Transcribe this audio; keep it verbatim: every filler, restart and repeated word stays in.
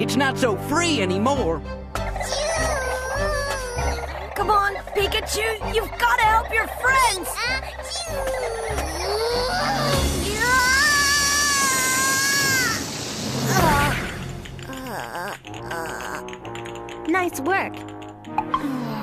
It's not so free anymore. Come on, Pikachu, you've got to help your friends! Nice work.